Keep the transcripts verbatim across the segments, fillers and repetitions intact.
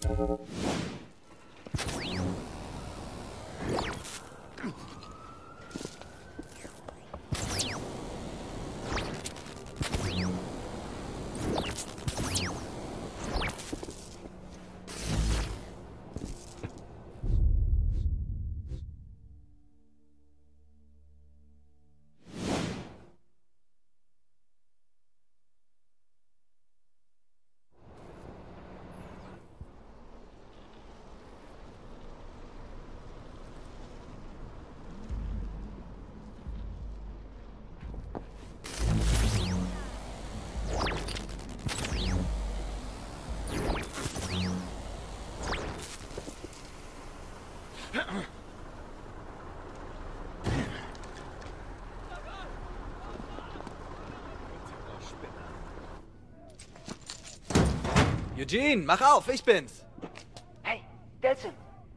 Eugene, mach auf, ich bin's. Hey, Delsin.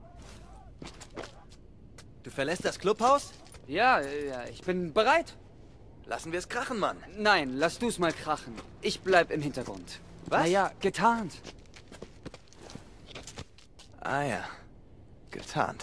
Du verlässt das Clubhaus? Ja, ja, ich bin bereit. Lassen wir es krachen, Mann. Nein, lass du's mal krachen. Ich bleib im Hintergrund. Was? Naja, getarnt. Ah ja, getarnt.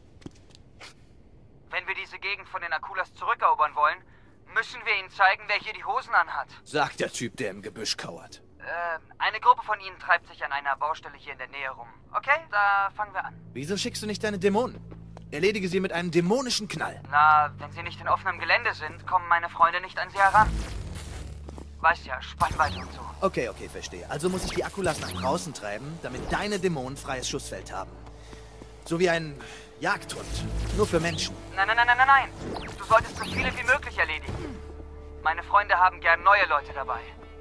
Wenn wir diese Gegend von den Akulas zurückerobern wollen, müssen wir ihnen zeigen, wer hier die Hosen anhat. Sagt der Typ, der im Gebüsch kauert. Äh, eine Gruppe von ihnen treibt sich an einer Baustelle hier in der Nähe rum. Okay, da fangen wir an. Wieso schickst du nicht deine Dämonen? Erledige sie mit einem dämonischen Knall. Na, wenn sie nicht in offenem Gelände sind, kommen meine Freunde nicht an sie heran. Weißt ja, Spannweite und so. Okay, okay, verstehe. Also muss ich die Akulas nach draußen treiben, damit deine Dämonen freies Schussfeld haben. So wie ein Jagdhund. Nur für Menschen. Nein, nein, nein, nein, nein, nein. Du solltest so viele wie möglich erledigen. Meine Freunde haben gern neue Leute dabei.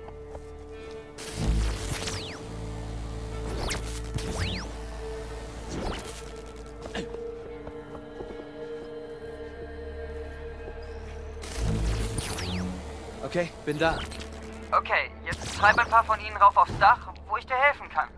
Okay, bin da. Okay, jetzt treib ein paar von ihnen rauf aufs Dach, wo ich dir helfen kann.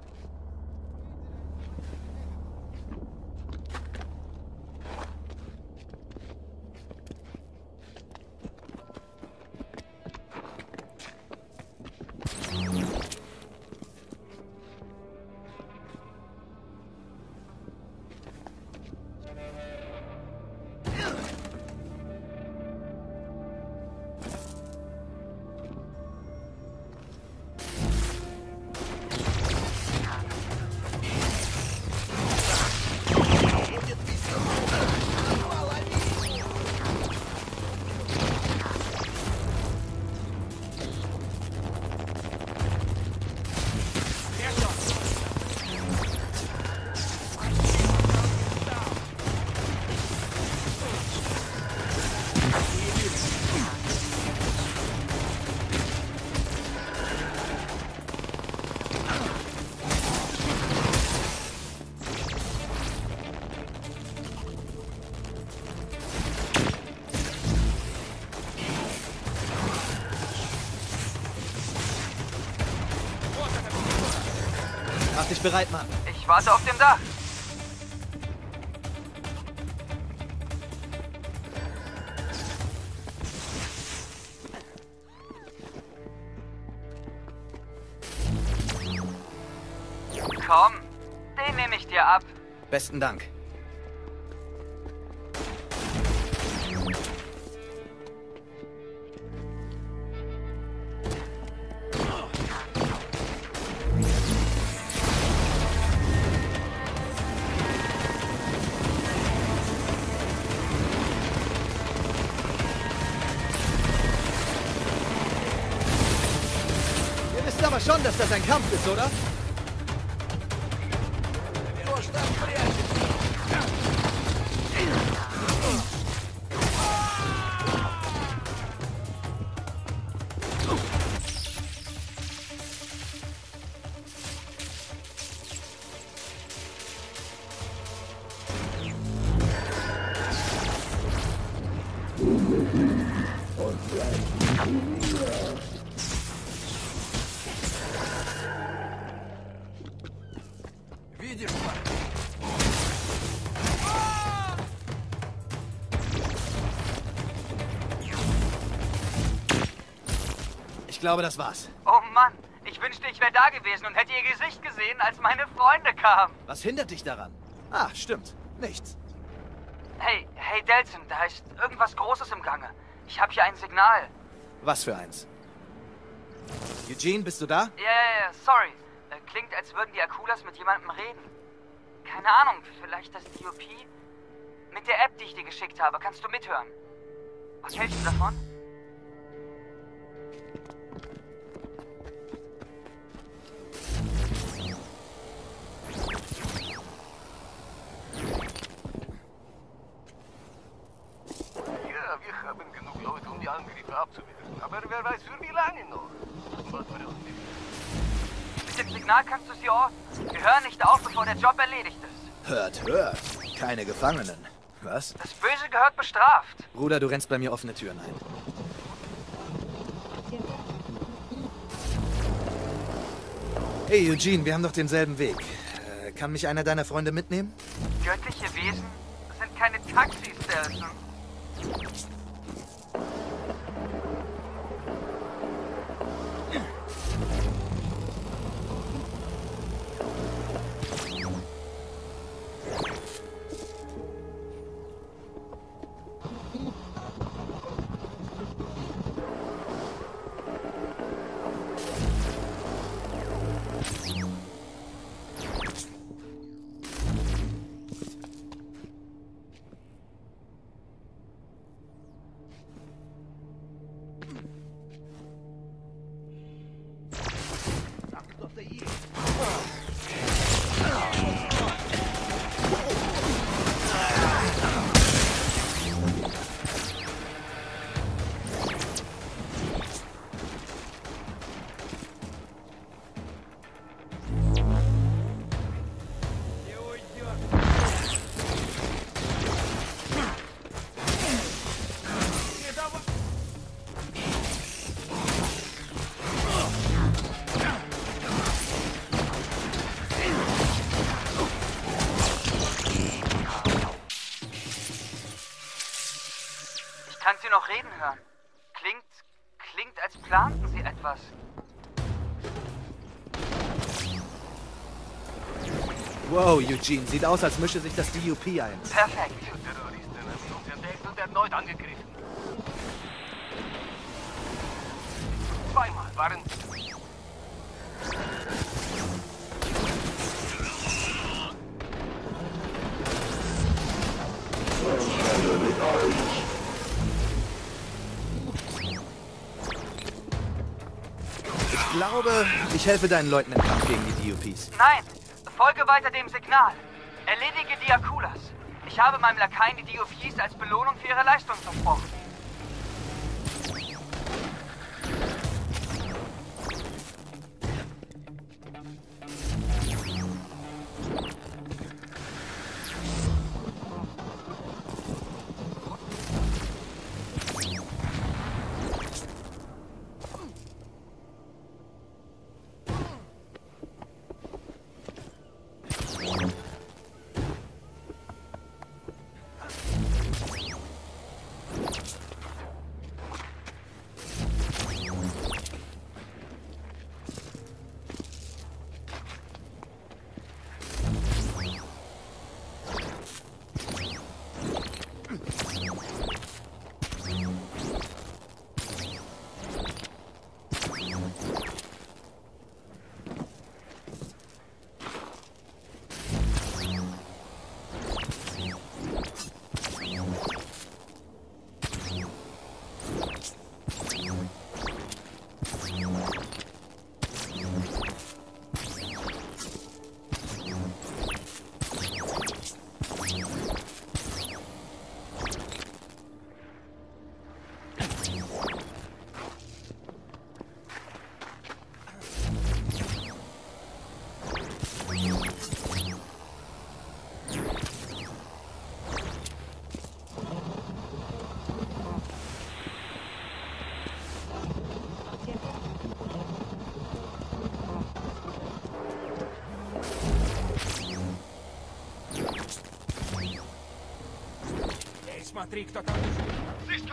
Mach dich bereit, Mann. Ich warte auf dem Dach. Komm, den nehme ich dir ab. Besten Dank. Ihr wisst aber schon, dass das ein Kampf ist, oder? Ich glaube, das war's. Oh Mann, ich wünschte, ich ich wäre da gewesen und hätte ihr Gesicht gesehen, als meine Freunde kamen. Was hindert dich daran? Ah, stimmt. Nichts. Hey, hey Delsin, da ist irgendwas Großes im Gange. Ich habe hier ein Signal. Was für eins? Eugene, bist du da? Ja, ja, ja, sorry. Äh, klingt, als würden die Akulas mit jemandem reden. Keine Ahnung, vielleicht das D O P? Mit der App, die ich dir geschickt habe, kannst du mithören. Was hältst du davon? Ja, wir haben genug Leute, um die Angriffe abzuwehren. Aber wer weiß für wie lange noch. Was für uns nicht. Mit dem Signal kannst du sie orten. Wir hören nicht auf, bevor der Job erledigt ist. Hört, hört. Keine Gefangenen. Was? Das Böse gehört bestraft. Bruder, du rennst bei mir offene Türen ein. Hey, Eugene, wir haben doch denselben Weg. Äh, kann mich einer deiner Freunde mitnehmen? Göttliche Wesen sind keine Taxis, Delsin. Ich kann sie noch reden hören. Klingt, klingt, als planten sie etwas. Wow, Eugene, sieht aus, als mische sich das D U P ein. Perfekt. Die Terroristen haben uns entdeckt und erneut angegriffen. Zweimal waren... Ich glaube, ich helfe deinen Leuten im Kampf gegen die D U Ps. Nein, folge weiter dem Signal. Erledige die Akulas. Ich habe meinem Lakaien die D O Ps als Belohnung für ihre Leistung versprochen. Смотри, кто там лежит.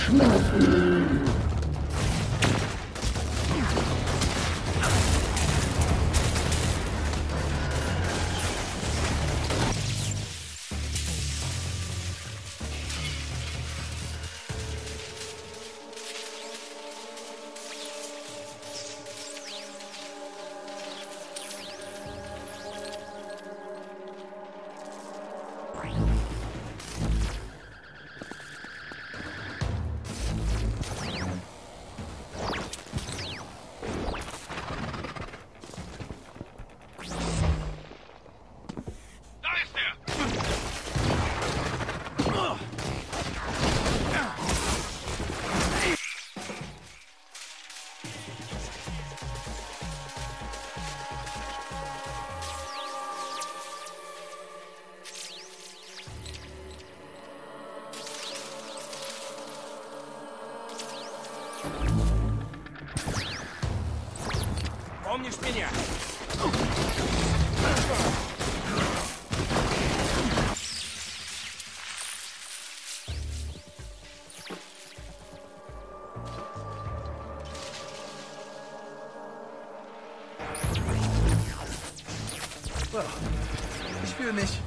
Помнишь меня? Wow. Ich fühle mich.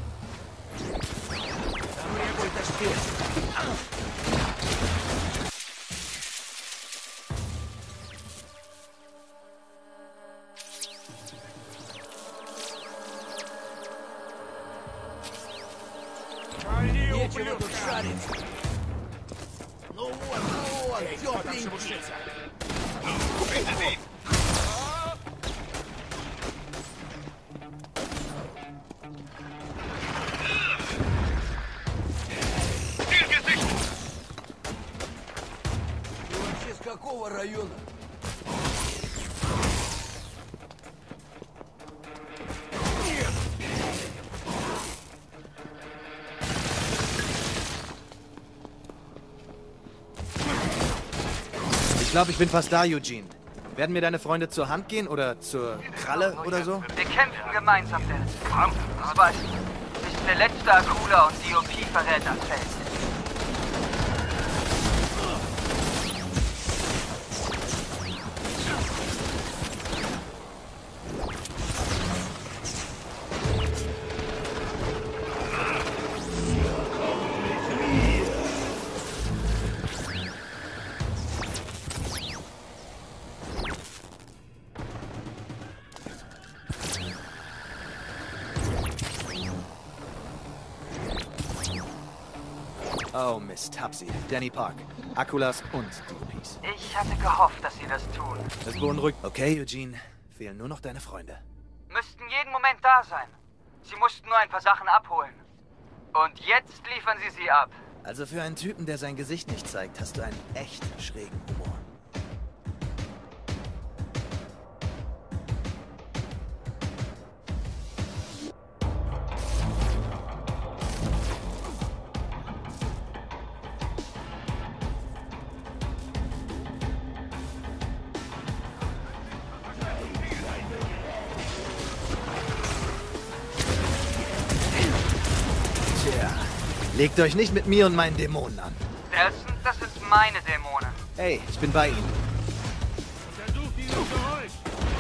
Нечего тут шарить. Ну вот, ну вот, Эй, кто там шебуршится? Ты вообще с какого района? Ich glaube, ich bin fast da, Eugene. Werden mir deine Freunde zur Hand gehen oder zur Kralle oder so? Wir kämpfen gemeinsam, Dennis. Das weißt du. Bis der letzte Akula und D O P-Verräter fällt. Oh Mist, hab sie. Danny Park, Akulas und D O Ps. Ich hatte gehofft, dass sie das tun. Das beunruhigt. Okay, Eugene, fehlen nur noch deine Freunde. Müssten jeden Moment da sein. Sie mussten nur ein paar Sachen abholen. Und jetzt liefern sie sie ab. Also für einen Typen, der sein Gesicht nicht zeigt, hast du einen echt schrägen Humor. Tja, legt euch nicht mit mir und meinen Dämonen an. Delson, das sind meine Dämonen. Hey, ich bin bei Ihnen. Versuch dieses Geräusch.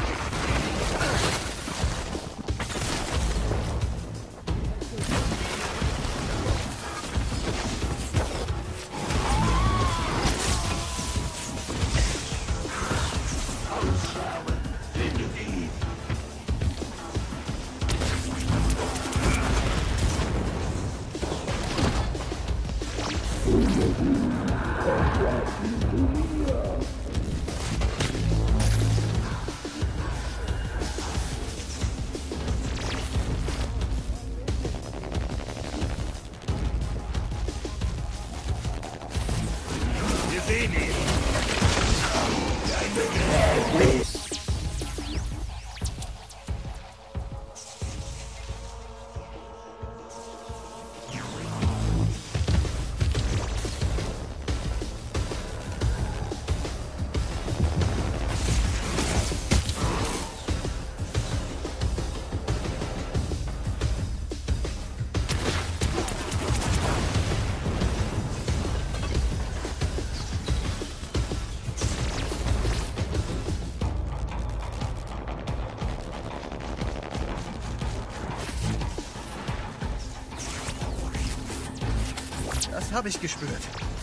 Wir sehen ihn. Das habe ich gespürt.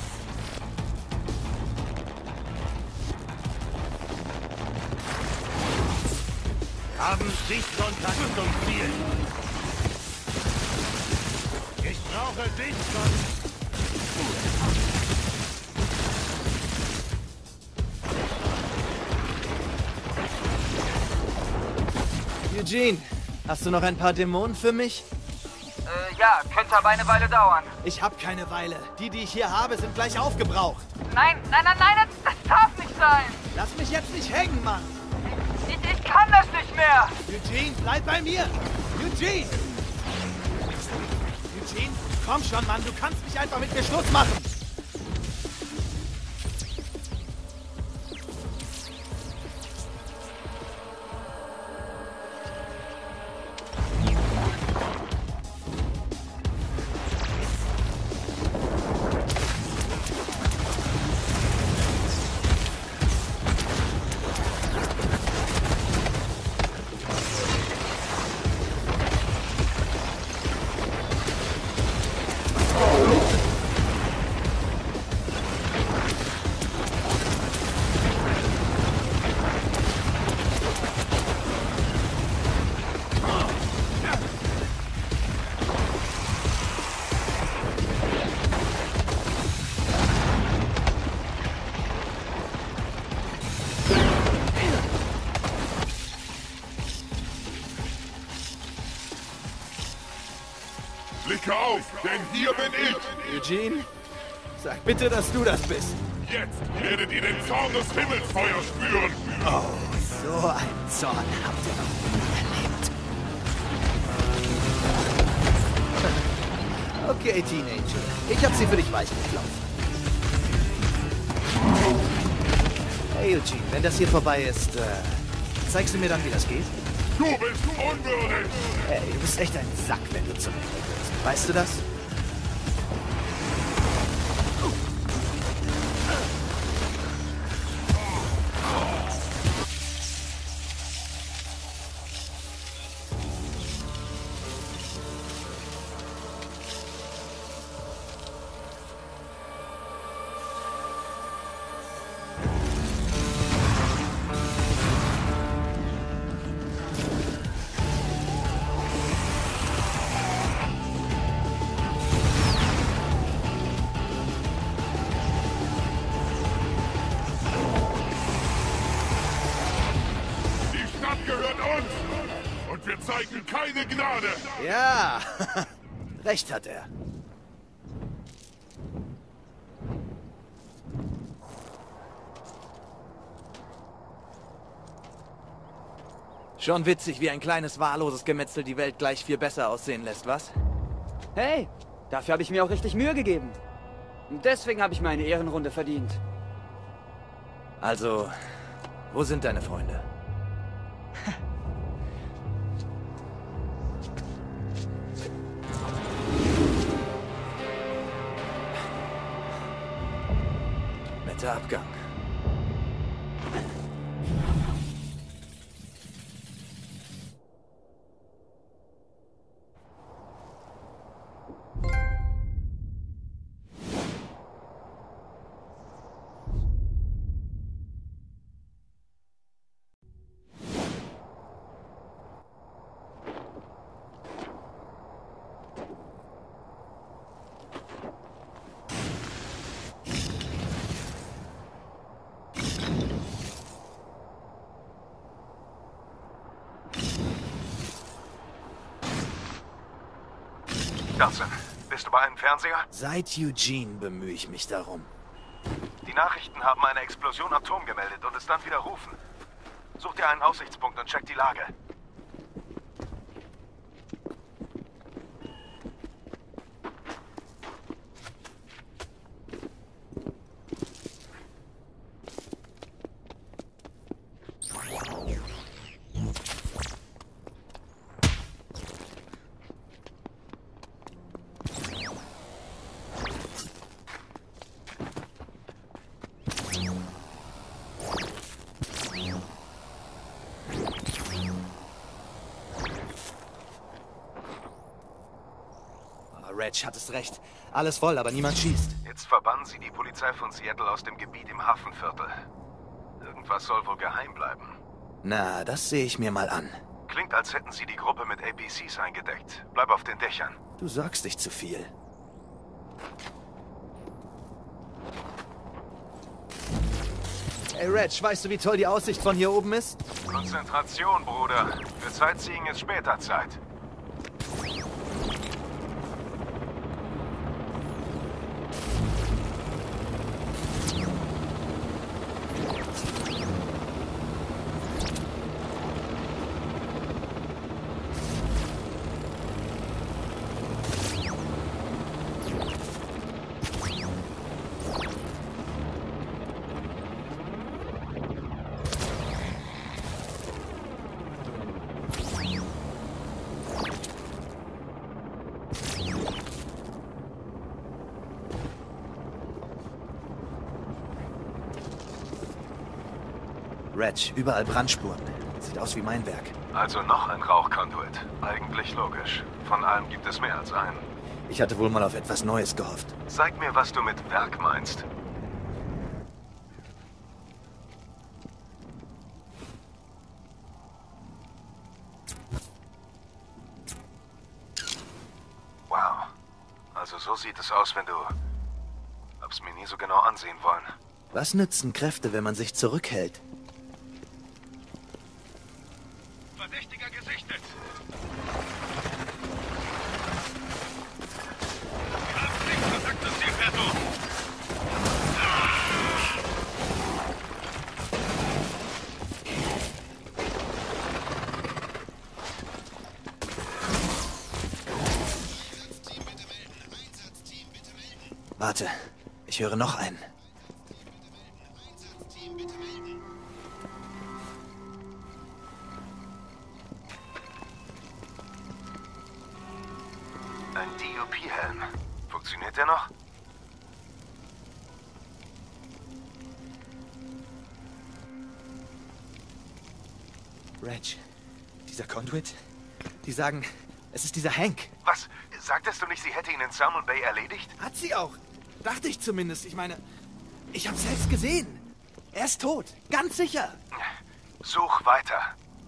Haben Sichtkontakt zum Ziel. Ich brauche Sichtkontakt. Eugene, hast du noch ein paar Dämonen für mich? Äh, ja, könnte aber eine Weile dauern. Ich habe keine Weile. Die, die ich hier habe, sind gleich aufgebraucht. Nein, nein, nein, nein, das, das darf nicht sein. Lass mich jetzt nicht hängen, Mann. Ich, ich kann das nicht mehr. Eugene, bleib bei mir. Eugene! Eugene, komm schon, Mann. Du kannst nicht einfach mit mir Schluss machen. Blicke auf, denn hier bin ich! Eugene, sag bitte, dass du das bist. Jetzt werdet ihr den Zorn des Himmelsfeuers spüren! Oh, so einen Zorn habt ihr noch nie erlebt. Okay, Teenager. Ich hab sie für dich weich geklopft. Hey, Eugene, wenn das hier vorbei ist, äh, zeigst du mir dann, wie das geht? Du bist unwürdig! Ey, du bist echt ein Sack, wenn du zum Ende wirst. Weißt du das? Gehört uns! Und wir zeigen keine Gnade! Ja, recht hat er. Schon witzig, wie ein kleines wahlloses Gemetzel die Welt gleich viel besser aussehen lässt, was? Hey, dafür habe ich mir auch richtig Mühe gegeben. Und deswegen habe ich mir eine Ehrenrunde verdient. Also, wo sind deine Freunde? Netter Abgang. Dawson, bist du bei einem Fernseher? Seit Eugene bemühe ich mich darum. Die Nachrichten haben eine Explosion am Turm gemeldet und es dann widerrufen. Such dir einen Aussichtspunkt und check die Lage. Reg, hattest recht. Alles voll, aber niemand schießt. Jetzt verbannen sie die Polizei von Seattle aus dem Gebiet im Hafenviertel. Irgendwas soll wohl geheim bleiben. Na, das sehe ich mir mal an. Klingt, als hätten sie die Gruppe mit A P Cs eingedeckt. Bleib auf den Dächern. Du sagst dich zu viel. Ey, Reg, weißt du, wie toll die Aussicht von hier oben ist? Konzentration, Bruder. Für Sightseeing ist später Zeit. Reg, überall Brandspuren. Sieht aus wie mein Werk. Also noch ein Rauchconduit. Eigentlich logisch. Von allem gibt es mehr als einen. Ich hatte wohl mal auf etwas Neues gehofft. Zeig mir, was du mit Werk meinst. Wow. Also so sieht es aus, wenn du... Hab's mir nie so genau ansehen wollen. Was nützen Kräfte, wenn man sich zurückhält? Verdächtiger gesichtet. Wir haben nicht Kontakt zur Zielperson. Warte, ich höre noch einen. Ein D U P-Helm. Funktioniert der noch? Reg, dieser Conduit? Die sagen, es ist dieser Hank. Was? Sagtest du nicht, sie hätte ihn in Salmon Bay erledigt? Hat sie auch. Dachte ich zumindest. Ich meine, ich habe selbst gesehen. Er ist tot. Ganz sicher. Such weiter.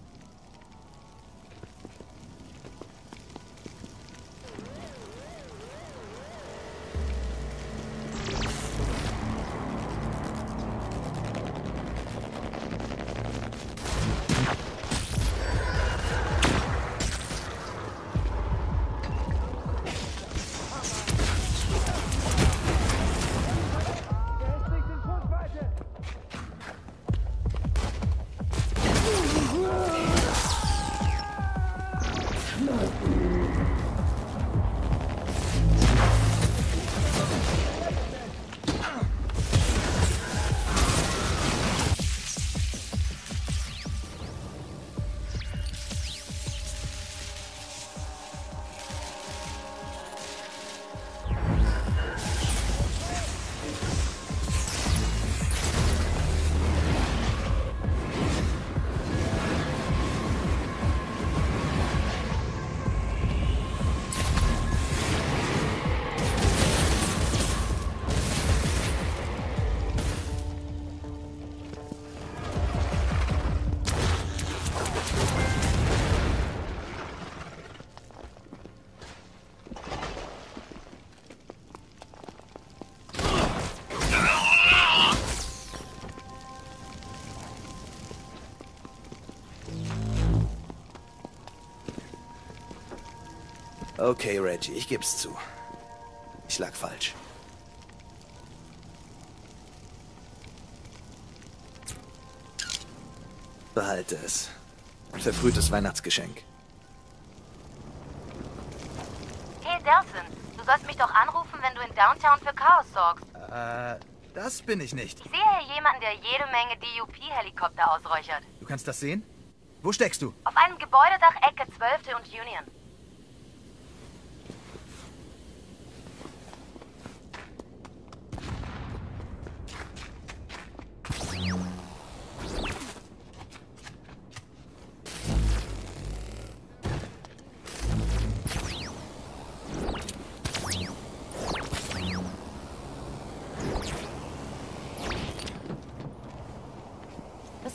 Okay, Reggie, ich geb's zu. Ich lag falsch. Behalte es. Ein verfrühtes Weihnachtsgeschenk. Hey, Delson, du sollst mich doch anrufen, wenn du in Downtown für Chaos sorgst. Äh, das bin ich nicht. Ich sehe hier jemanden, der jede Menge D U P-Helikopter ausräuchert. Du kannst das sehen? Wo steckst du? Auf einem Gebäudedach Ecke zwölfte und Union.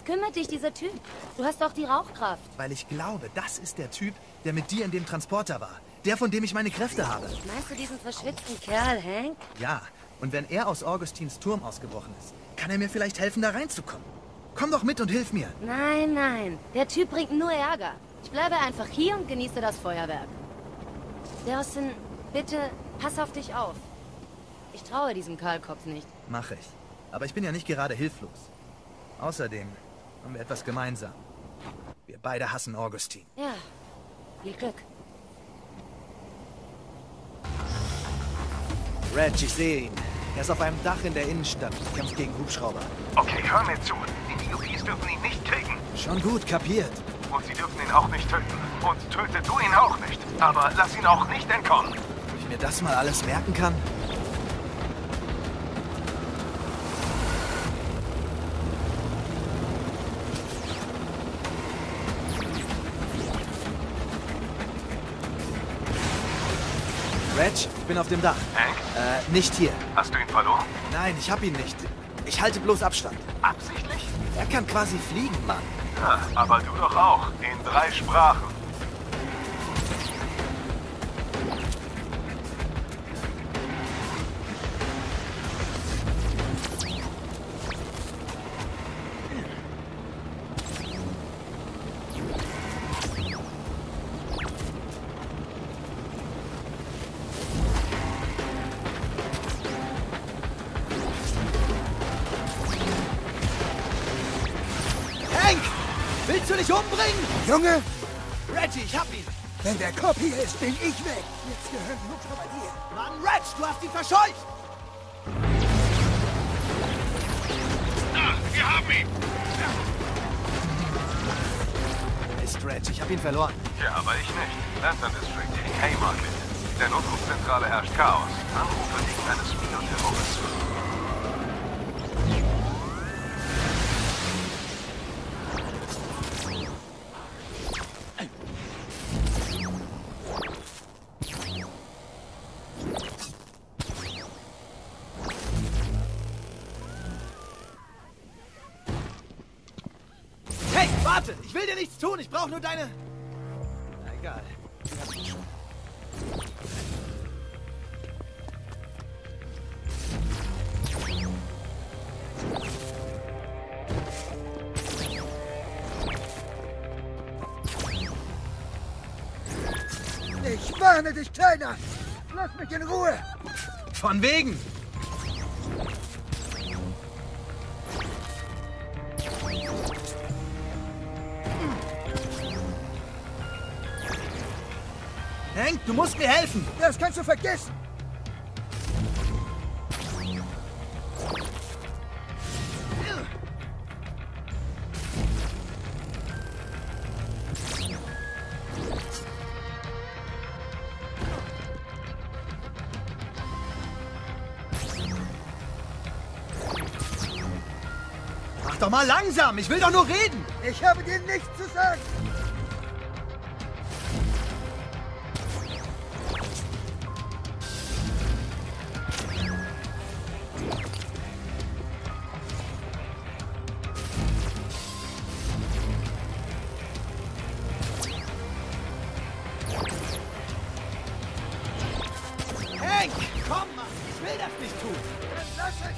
Was kümmert dich dieser Typ? Du hast doch die Rauchkraft. Weil ich glaube, das ist der Typ, der mit dir in dem Transporter war. Der, von dem ich meine Kräfte habe. Meinst du diesen verschwitzten Kerl, Hank? Ja, und wenn er aus Augustins Turm ausgebrochen ist, kann er mir vielleicht helfen, da reinzukommen. Komm doch mit und hilf mir. Nein, nein. Der Typ bringt nur Ärger. Ich bleibe einfach hier und genieße das Feuerwerk. Dawson, bitte, pass auf dich auf. Ich traue diesem Kahlkopf nicht. Mach ich. Aber ich bin ja nicht gerade hilflos. Außerdem haben wir etwas gemeinsam. Wir beide hassen Augustin. Ja, viel Glück. Reg, ich sehe ihn. Er ist auf einem Dach in der Innenstadt und kämpft gegen Hubschrauber. Okay, hör mir zu. Die D O Ps dürfen ihn nicht kriegen. Schon gut, kapiert. Und sie dürfen ihn auch nicht töten. Und töte du ihn auch nicht. Aber lass ihn auch nicht entkommen. Ob ich mir das mal alles merken kann? Reg, ich bin auf dem Dach. Hank? Äh, nicht hier. Hast du ihn verloren? Nein, ich hab ihn nicht. Ich halte bloß Abstand. Absichtlich? Er kann quasi fliegen, Mann. Ja, aber du doch auch. In drei Sprachen. Hank! Willst du dich umbringen? Junge, Reggie, ich hab ihn. wenn der Kopf hier ist, bin ich weg. Jetzt gehören die Hubschrauber dir. Mann, Reg, du hast ihn verscheucht! Da, wir haben ihn! Ist Reg, ich hab ihn verloren. Ja, aber ich nicht. Lantern District, Haymarket. In der Notrufzentrale herrscht Chaos. Anrufe wegen eines Bioterrors. Hey, warte! Ich will dir nichts tun, ich brauche nur deine... Na egal. Ich hab ihn schon. Ich warne dich, Kleiner. Lass mich in Ruhe. Von wegen! Hank, du musst mir helfen! Das kannst du vergessen. Mach doch mal langsam! Ich will doch nur reden! Ich habe dir nichts zu sagen. Hank! Komm, Mann! Ich will das nicht tun! Dann lass es.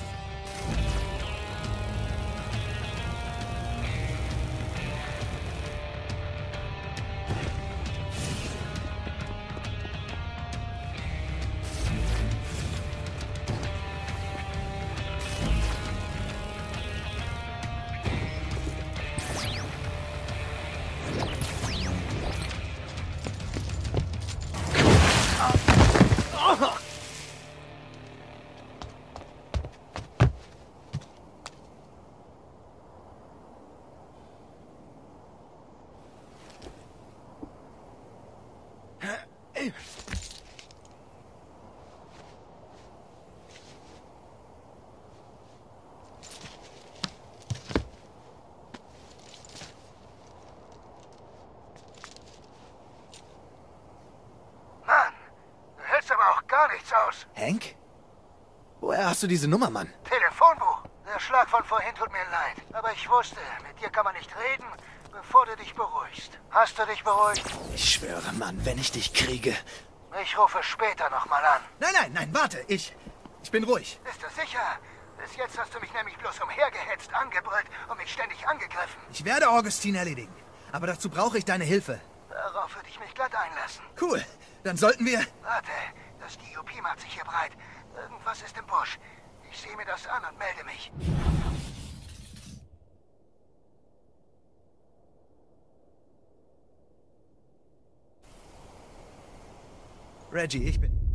Mann, du hältst aber auch gar nichts aus. Hank? Woher hast du diese Nummer, Mann? Telefonbuch. Ja, Der Schlag von vorhin tut mir leid. Aber ich wusste, mit dir kann man nicht reden, bevor du dich beruhigst. Hast du dich beruhigt? Ich schwöre, Mann, wenn ich dich kriege... Ich rufe später nochmal an. Nein, nein, nein, warte. Ich... Ich bin ruhig. Bist du sicher? Bis jetzt hast du mich nämlich bloß umhergehetzt, angebrüllt und mich ständig angegriffen. Ich werde Augustin erledigen. Aber dazu brauche ich deine Hilfe. Darauf würde ich mich glatt einlassen. Cool. Dann sollten wir... Warte, das D U P macht sich hier breit. Irgendwas ist im Busch. Ich sehe mir das an und melde mich. Reggie, ich bin...